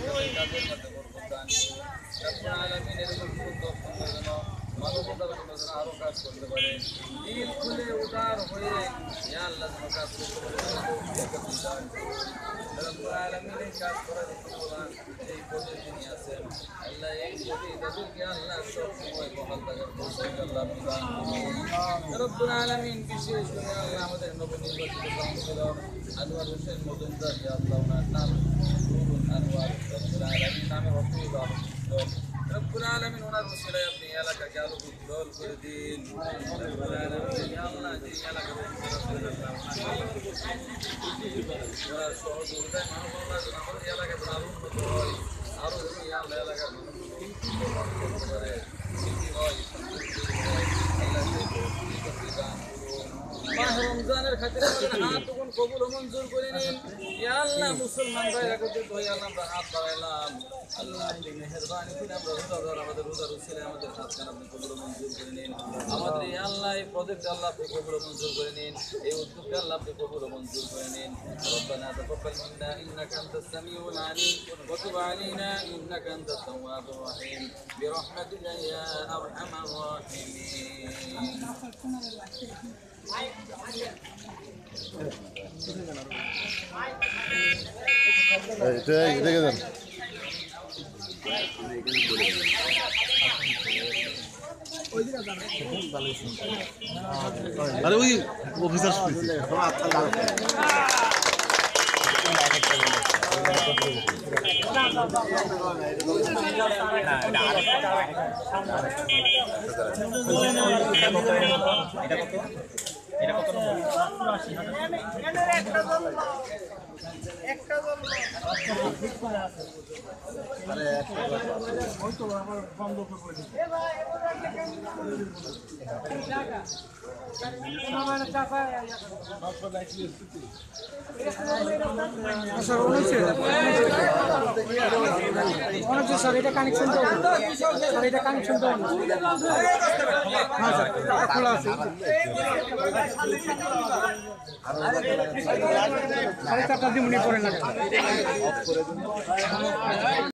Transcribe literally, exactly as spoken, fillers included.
কাজের মধ্যে বরকত দান রব্বুল আলামিন এরকম সুন্দর সুন্দর যেন মানবতার জন্য যেন আরো কাজ করতে পারে দিল খুলে উদার হয়ে ইয়া আল্লাহ যেন কাজ করতে পারে রব্বুল আলামিন এই কাজ করার উপর এই পদে তিনি আছেন আল্লাহ এই পদে তাদেরকে আল্লাহ সব সময় বহাল থাকার তৌফিক আল্লাহ প্রদান করুন রব্বুল আলামিন বিশেষ করে আল্লাহ আমাদের নবনির্বাচিত কাউন্সিলর আনোয়ার হোসেন মজুমদার ইয়া আল্লাহ ওনার নাম আনোয়ার রব্বুল আলামিন নামে অসুবিধা রব্বুল আলামিন ওনার ওসিলায় আপনি এলাকাকে আলো উজ্জ্বল করে দিন রব্বুল আলামিন ইয়া আল্লাহ যে এলাকার ওনার সহযোগিতায় মানুষ আমাদের এলাকায় আরো উন্নত হয় আরো ইয়া আল্লাহ এলাকার মানুষ করতে পারে হয় মাহ রমজানের খাতিরে আমাদের হাত তখন কবুল ও মঞ্জুর করে নিন ইয়া আল্লাহ মুসলমান ভাই একত্রিত হয়ে আল্লাহ আমরা হাত বাড়াইলাম আল্লাহ আপনি মেহেরবানি করে আমরা রোজাদার আমাদের রোজার উসিলে আমাদের হাতখান আপনি কবুল ও মঞ্জুর করে নিন আমাদের এই আল্লাহ এই প্রজেক্টে আল্লাহ আপনি কবুল ও মঞ্জুর করে নিন এই উদ্যোগকে আল্লাহ আপনি কবুল ও মঞ্জুর করে নিন ربنا تقبل منا انك انت السميع العليم وتب علينا انك انت التواب الرحيم برحمتك يا ارحم الراحمين এটা দেখে দেন আরে ওই অফিসার এটা কত একটা আরে একটা ওই তো আমার বন্ধ করে দিই টাকা আমার টাকা স্যার উনিশে উনিশে স্যার এটা কানেকশন দাও স্যার এটা কানেকশন দাও হ্যাঁ স্যার খোলা আছে সাড়ে চারটা দিয়ে মনে করেন না